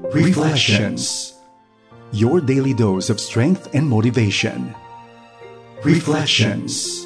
Reflections. Your daily dose of strength and motivation. Reflections.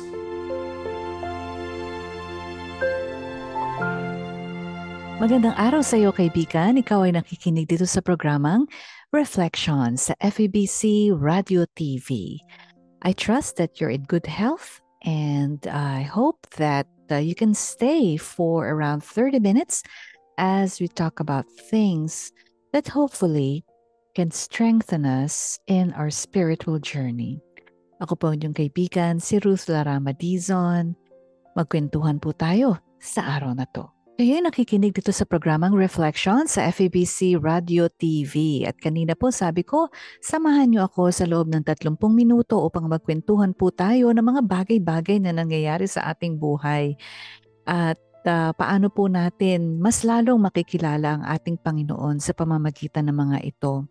Magandang araw sa iyo, kaibigan. Ikaw ay nakikinig dito sa programang Reflections sa FEBC Radio TV. I trust that you're in good health and I hope that you can stay for around 30 minutes as we talk about things that hopefully can strengthen us in our spiritual journey. Ako po inyong kaibigan, si Ruth Larama Dizon. Magkwentuhan po tayo sa araw na to. Kayo ay nakikinig dito sa programang Reflection sa FEBC Radio TV. At kanina po sabi ko, samahan niyo ako sa loob ng 30 minuto upang magkwentuhan po tayo ng mga bagay-bagay na nangyayari sa ating buhay. At paano po natin mas lalong makikilala ang ating Panginoon sa pamamagitan ng mga ito.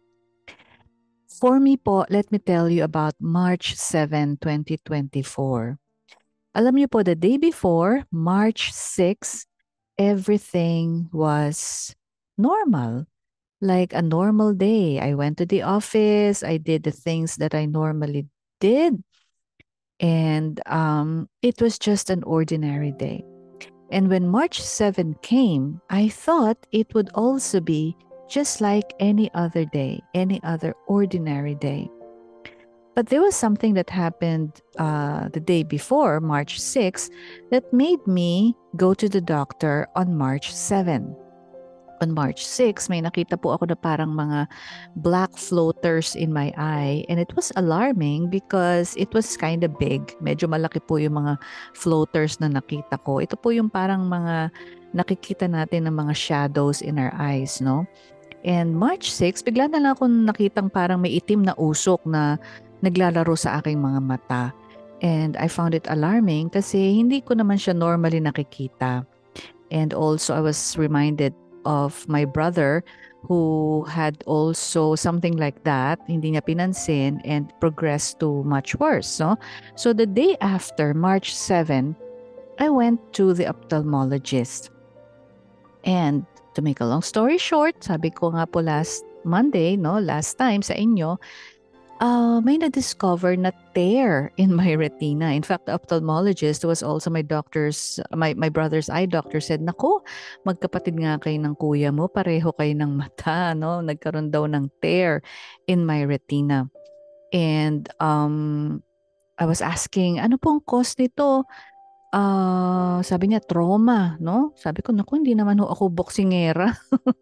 For me po, let me tell you about March 7, 2024. Alam niyo po, the day before, March 6, everything was normal, like a normal day. I went to the office, I did the things that I normally did, and it was just an ordinary day. And when March 7 came, I thought it would also be just like any other day, any other ordinary day. But there was something that happened the day before, March 6, that made me go to the doctor on March 7. On March 6, may nakita po ako na parang mga black floaters in my eye. And it was alarming because it was kind of big. Medyo malaki po yung mga floaters na nakita ko. Ito po yung parang mga nakikita natin ng mga shadows in our eyes, no? And March 6, bigla na lang akong nakitang parang may itim na usok na naglalaro sa aking mga mata. And I found it alarming kasi hindi ko naman siya normally nakikita. And also I was reminded of my brother who had also something like that, hindi niya pinansin and progressed to much worse. So the day after, March 7, I went to the ophthalmologist. And to make a long story short, sabi ko nga po last Monday, last time sa inyo, may na-discover na tear in my retina. In fact, the ophthalmologist was also my brother's eye doctor said, "Nako, magkapatid nga kayo ng kuya mo, pareho kayo ng mata, no? Nagkaroon daw ng tear in my retina." And I was asking, ano pong cause nito? Sabi niya, trauma, no? Sabi ko, naku, hindi naman ako boksingera.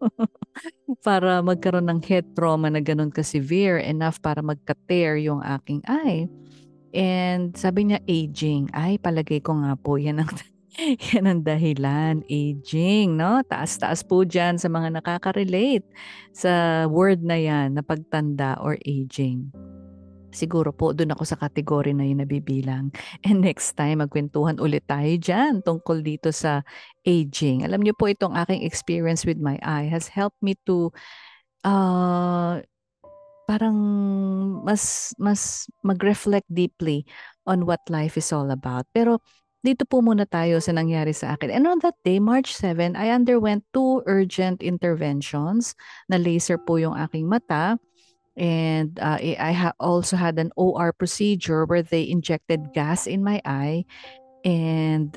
Para magkaroon ng head trauma na ganun ka-severe enough para magka-tear yung aking eye. And sabi niya, aging. Ay, palagay ko nga po, yan ang dahilan, aging, no? Taas-taas po dyan sa mga nakaka-relate sa word na yan, na pagtanda or aging. Siguro po doon ako sa kategory na yun nabibilang. And next time, magkwentuhan ulit tayo dyan tungkol dito sa aging. Alam niyo po, itong aking experience with my eye has helped me to parang mas mag-reflect deeply on what life is all about. Pero dito po muna tayo sa nangyari sa akin. And on that day, March 7, I underwent 2 urgent interventions. Na laser po yung aking mata. And I also had an OR procedure where they injected gas in my eye. And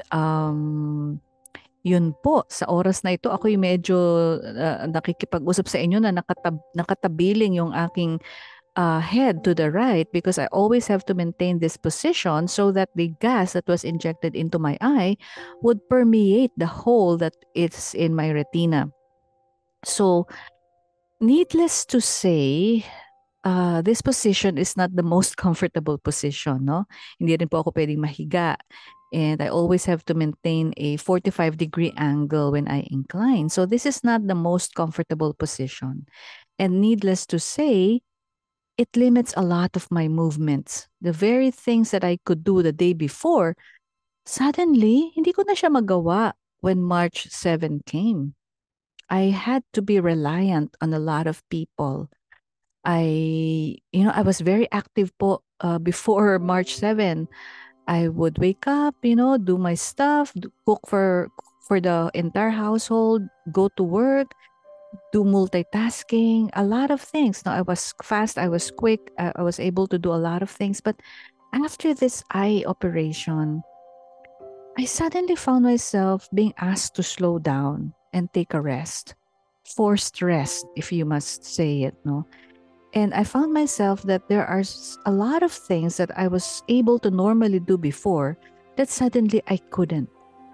yun po, sa oras na ito, ako'y medyo nakikipag-usap sa inyo na nakatabiling yung aking head to the right because I always have to maintain this position so that the gas that was injected into my eye would permeate the hole that is in my retina. So, needless to say, this position is not the most comfortable position, no? Hindi rin po ako pwedeng mahiga. And I always have to maintain a 45-degree angle when I incline. So this is not the most comfortable position. And needless to say, it limits a lot of my movements. The very things that I could do the day before, suddenly, hindi ko na siya magawa when March 7 came. I had to be reliant on a lot of people. I was very active po before March 7. I would wake up, do my stuff, cook for the entire household, go to work. do multitasking, a lot of things. Now, I was fast, I was quick, I was able to do a lot of things. But after this eye operation, I suddenly found myself being asked to slow down and take a rest. Forced rest, if you must say it, no? And I found myself that there are a lot of things that I was able to normally do before that suddenly I couldn't.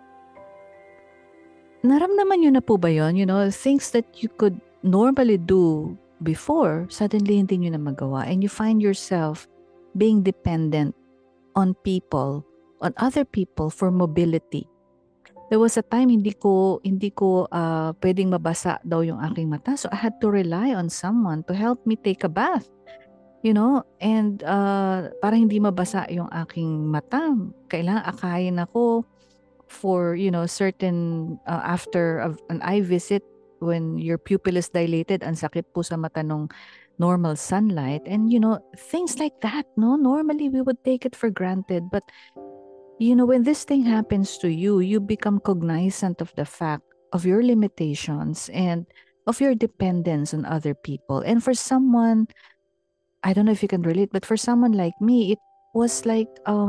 Naramdaman niyo na po ba yun? You know, things that you could normally do before, suddenly hindi niyo na magawa. And you find yourself being dependent on people, on other people for mobility. There was a time hindi ko pwedeng mabasa daw yung aking mata. So I had to rely on someone to help me take a bath. You know, and para hindi mabasa yung aking mata, kailangan akayin ako for, you know, certain after an eye visit when your pupil is dilated, ang sakit po sa mata nung normal sunlight. And, you know, things like that, no? Normally, we would take it for granted. But, you know, when this thing happens to you, you become cognizant of the fact of your limitations and of your dependence on other people. And for someone, I don't know if you can relate, but for someone like me, it was like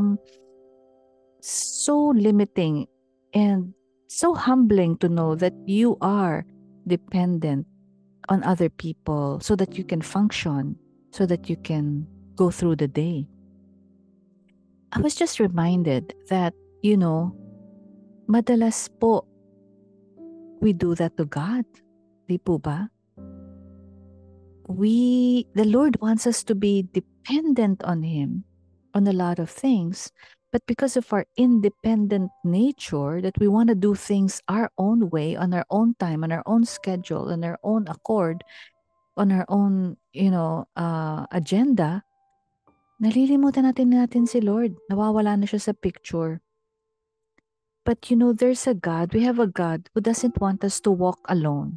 so limiting and so humbling to know that you are dependent on other people so that you can function, so that you can go through the day. I was just reminded that, you know, madalas po we do that to God. Di po ba? The Lord wants us to be dependent on Him on a lot of things. But because of our independent nature, that we want to do things our own way, on our own time, on our own schedule, on our own accord, on our own, you know, agenda, nalilimutan natin si Lord. Nawawala na siya sa picture. But you know, there's a God. We have a God who doesn't want us to walk alone.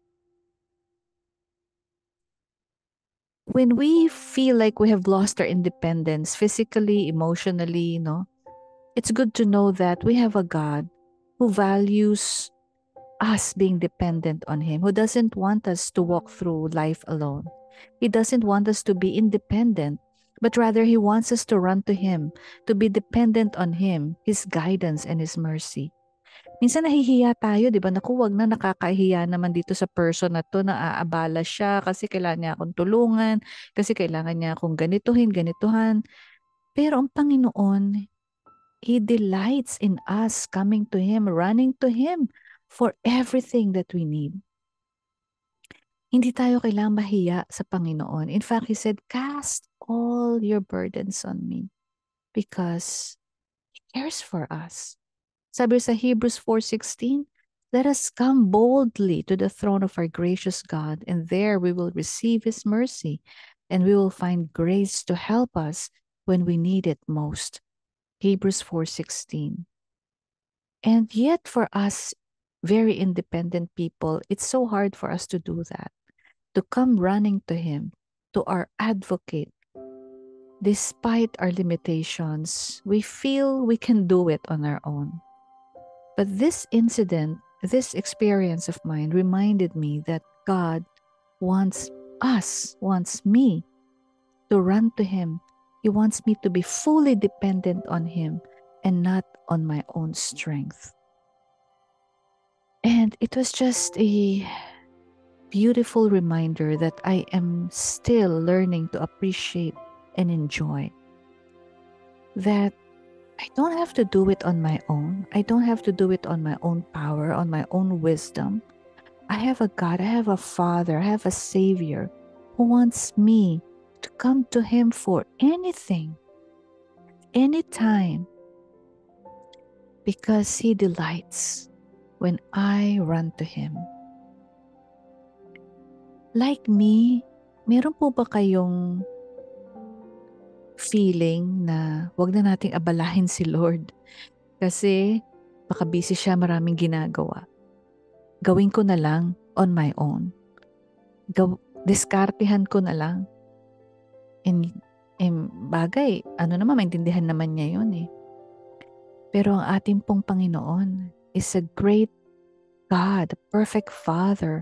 When we feel like we have lost our independence physically, emotionally, no, it's good to know that we have a God who values us being dependent on Him, who doesn't want us to walk through life alone. He doesn't want us to be independent, but rather He wants us to run to Him, to be dependent on Him, His guidance and His mercy. Minsan nahihiya tayo, di ba? Naku, wag na, nakakahiya naman dito sa person na to, naaabala siya kasi kailangan niya akong tulungan, kasi kailangan niya akong ganituhan. Pero ang Panginoon, He delights in us coming to Him, running to Him for everything that we need. Hindi tayo kailangang mahiya sa Panginoon. In fact, He said, cast all your burdens on me because He cares for us. Sabi sa Hebrews 4:16, let us come boldly to the throne of our gracious God, and there we will receive His mercy, and we will find grace to help us when we need it most. Hebrews 4:16. And yet for us, very independent people, it's so hard for us to do that, to come running to Him, to our advocate. Despite our limitations, we feel we can do it on our own. But this incident, this experience of mine reminded me that God wants me to run to Him. He wants me to be fully dependent on Him and not on my own strength. And it was just a beautiful reminder that I am still learning to appreciate and enjoy. That I don't have to do it on my own. I don't have to do it on my own power, on my own wisdom. I have a God, I have a Father, I have a Savior who wants me to come to Him for anything, anytime, because He delights when I run to Him. Like me, meron po ba kayong feeling na wag na nating abalahin si Lord kasi baka busy siya, maraming ginagawa. Gawin ko na lang on my own. Diskartehan ko na lang. And bagay, ano naman, maintindihan naman niya yun eh. Pero ang ating pong Panginoon is a great God, a perfect Father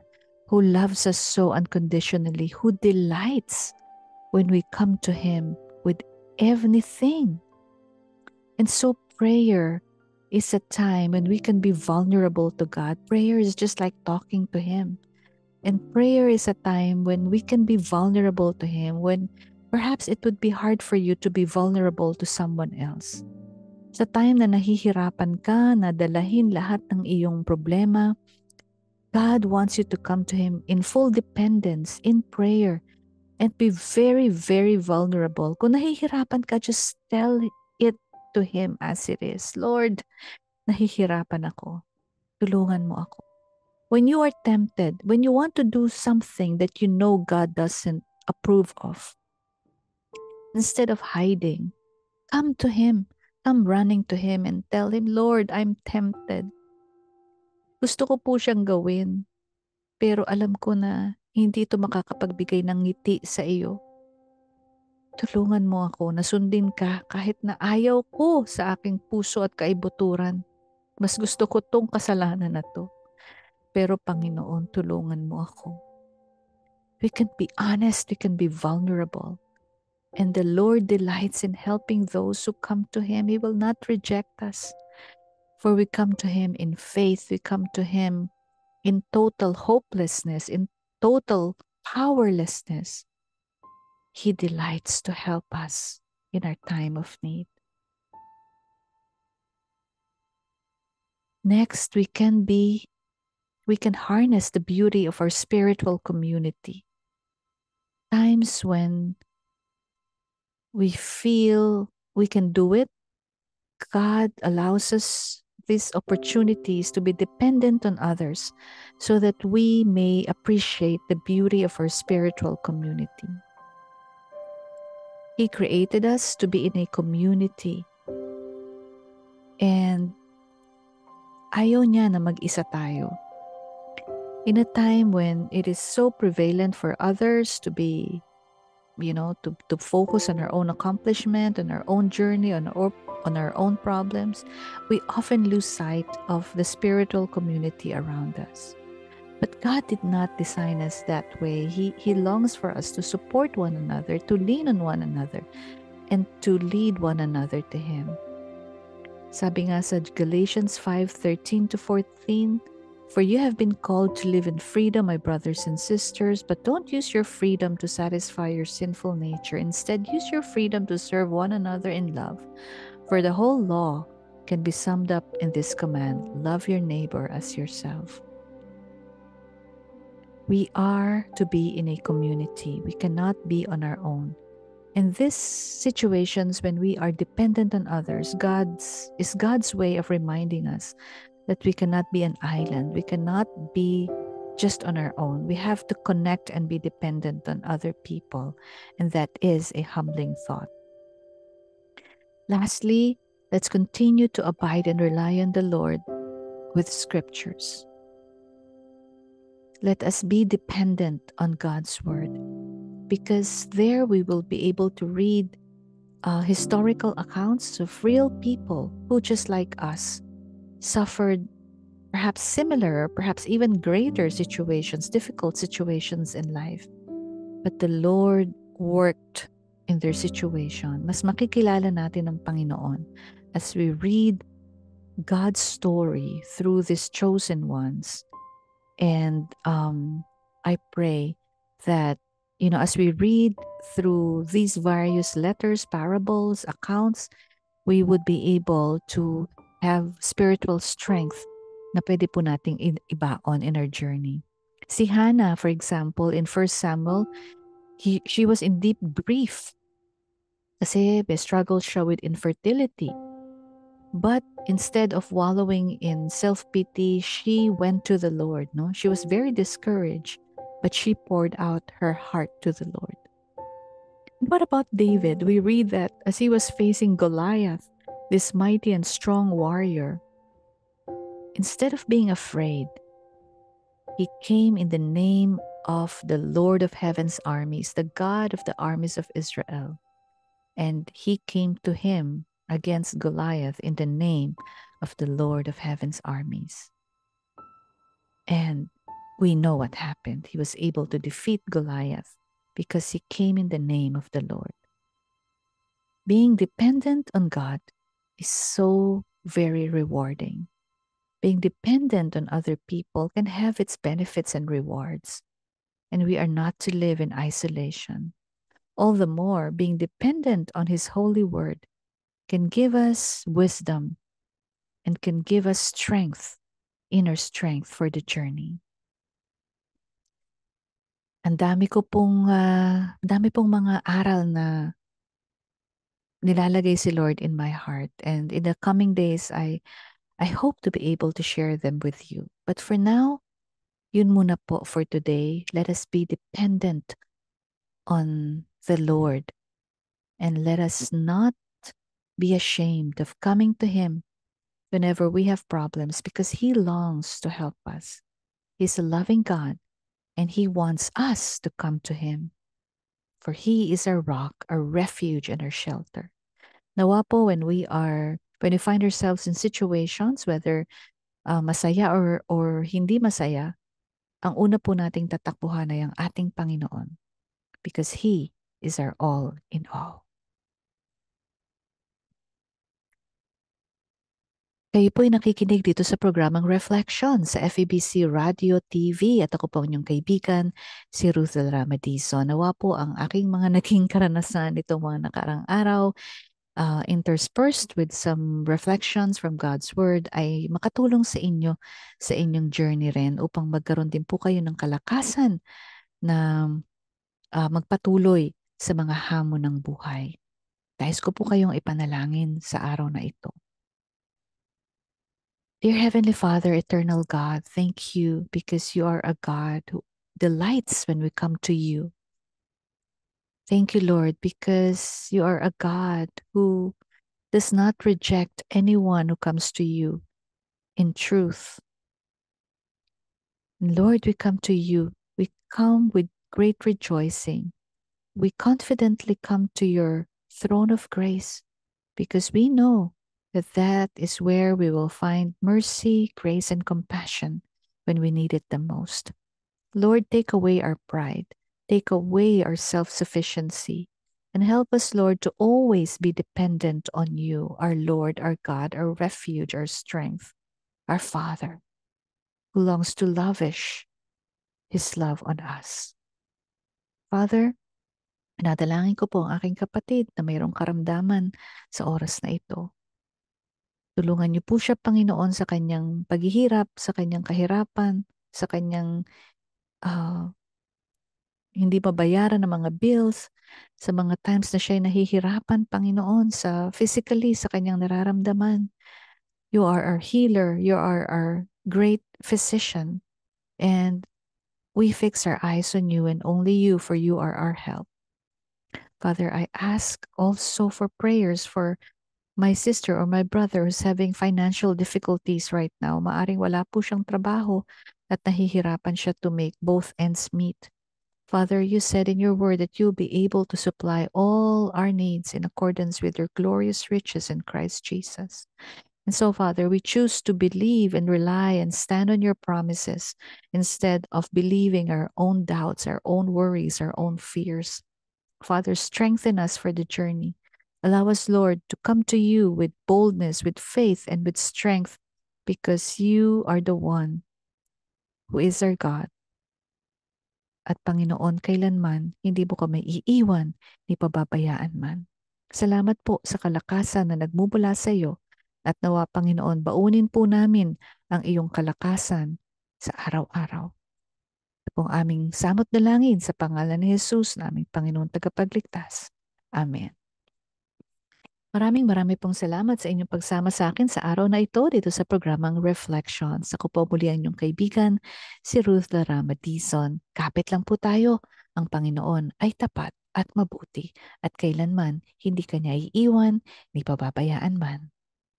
who loves us so unconditionally, who delights when we come to Him with everything. And so prayer is a time when we can be vulnerable to God. Prayer is just like talking to Him. And prayer is a time when we can be vulnerable to Him, when perhaps it would be hard for you to be vulnerable to someone else. Sa time na nahihirapan ka na dalahin lahat ng iyong problema, God wants you to come to Him in full dependence, in prayer, and be very, very vulnerable. Kung nahihirapan ka, just tell it to Him as it is. Lord, nahihirapan ako. Tulungan mo ako. When you are tempted, when you want to do something that you know God doesn't approve of, instead of hiding, come to Him. Come running to Him and tell Him, Lord, I'm tempted. Gusto ko po siyang gawin, pero alam ko na hindi ito makakapagbigay ng ngiti sa iyo. Tulungan mo ako na sundin ka kahit na ayaw ko sa aking puso at kaibuturan. Mas gusto ko tong kasalanan na to. Pero Panginoon, tulungan mo ako. We can be honest, we can be vulnerable. And the Lord delights in helping those who come to Him. He will not reject us. For we come to Him in faith. We come to Him in total hopelessness, in total powerlessness. He delights to help us in our time of need. Next, we can harness the beauty of our spiritual community. Times when we feel we can do it, God allows us these opportunities to be dependent on others so that we may appreciate the beauty of our spiritual community. He created us to be in a community, and ayaw niya na mag-isa tayo. In a time when it is so prevalent for others to be, to focus on our own accomplishment, on our own journey, on our own problems, we often lose sight of the spiritual community around us. But God did not design us that way. He longs for us to support one another, to lean on one another, and to lead one another to Him. Sabi nga sa Galatians 5:13-14, "For you have been called to live in freedom, my brothers and sisters, but don't use your freedom to satisfy your sinful nature. Instead, use your freedom to serve one another in love. For the whole law can be summed up in this command: love your neighbor as yourself." We are to be in a community. We cannot be on our own. In these situations when we are dependent on others, is God's way of reminding us that we cannot be an island. We cannot be just on our own. We have to connect and be dependent on other people. And that is a humbling thought. Lastly, let's continue to abide and rely on the Lord with scriptures. Let us be dependent on God's word, because there we will be able to read historical accounts of real people who, just like us, suffered perhaps similar, perhaps even greater situations, difficult situations in life. But the Lord worked in their situation. Mas makikilala natin ang Panginoon as we read God's story through these chosen ones. And I pray that, as we read through these various letters, parables, accounts, we would be able to have spiritual strength na pwede po nating ibaon in our journey. Si Hannah, for example, in 1 Samuel, she was in deep grief kasi may struggle siya with infertility. But instead of wallowing in self-pity, she went to the Lord. No, she was very discouraged, but she poured out her heart to the Lord. And what about David? We read that as he was facing Goliath, this mighty and strong warrior, instead of being afraid, he came in the name of the Lord of Heaven's armies, the God of the armies of Israel. And he came to him against Goliath in the name of the Lord of Heaven's armies. And we know what happened. He was able to defeat Goliath because he came in the name of the Lord. Being dependent on God is so very rewarding. Being dependent on other people can have its benefits and rewards, and we are not to live in isolation. All the more, being dependent on His holy word can give us wisdom and can give us strength, inner strength for the journey. Ang dami pong mga aral na nilalagay si Lord in my heart, and in the coming days, I hope to be able to share them with you. But for now, yun muna po for today. Let us be dependent on the Lord, and let us not be ashamed of coming to Him whenever we have problems, because He longs to help us. He's a loving God, and He wants us to come to Him, for He is our rock, our refuge, and our shelter. Nawa po when we find ourselves in situations, whether masaya or hindi masaya, ang una po nating tatakbuhan ay ang ating Panginoon, because He is our all in all. Kayo po'y nakikinig dito sa programang Reflection sa FEBC Radio TV at ako po inyong kaibigan, si Ruth Ramadison. Nawa po ang aking mga naging karanasan itong mga nakarang araw, interspersed with some reflections from God's Word, ay makatulong sa inyo sa inyong journey rin upang magkaroon din po kayo ng kalakasan na magpatuloy sa mga hamon ng buhay. Nais ko po kayong ipanalangin sa araw na ito. Dear Heavenly Father, Eternal God, thank you because you are a God who delights when we come to you. Thank you, Lord, because you are a God who does not reject anyone who comes to you in truth. Lord, we come to you. We come with great rejoicing. We confidently come to your throne of grace because we know that is where we will find mercy, grace, and compassion when we need it the most. Lord, take away our pride. Take away our self-sufficiency. And help us, Lord, to always be dependent on you, our Lord, our God, our refuge, our strength, our Father, who longs to lavish His love on us. Father, pinadalangin ko po ang aking kapatid na mayroong karamdaman sa oras na ito. Tulungan niyo po siya, Panginoon, sa kanyang paghihirap, sa kanyang kahirapan, sa kanyang hindi mabayaran ng mga bills, sa mga times na siya ay nahihirapan, Panginoon, physically, sa kanyang nararamdaman. You are our healer. You are our great physician. And we fix our eyes on you and only you, for you are our help. Father, I ask also for prayers for my sister or my brother who's having financial difficulties right now. Maaring wala po siyang trabaho at nahihirapan siya to make both ends meet. Father, you said in your word that you'll be able to supply all our needs in accordance with your glorious riches in Christ Jesus. And so, Father, we choose to believe and rely and stand on your promises instead of believing our own doubts, our own worries, our own fears. Father, strengthen us for the journey. Allow us, Lord, to come to you with boldness, with faith, and with strength, because you are the one who is our God. At Panginoon, kailanman hindi mo kami iiwan ni pababayaan man. Salamat po sa kalakasan na nagmumula sa iyo, at nawa, Panginoon, baunin po namin ang iyong kalakasan sa araw-araw. Ito pong aming samot dalangin sa pangalan ni Jesus, na aming Panginoon tagapagligtas. Amen. Marami pong salamat sa inyong pagsama sa akin sa araw na ito dito sa programang Reflections. Ako po muli ang inyong kaibigan, si Ruth Ramadison. Kapit lang po tayo, ang Panginoon ay tapat at mabuti, at kailanman hindi kanya iiwan ni pababayaan man.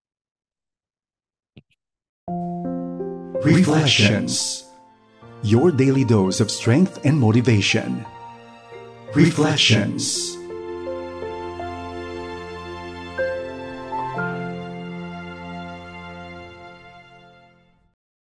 Reflections. Your daily dose of strength and motivation. Reflections.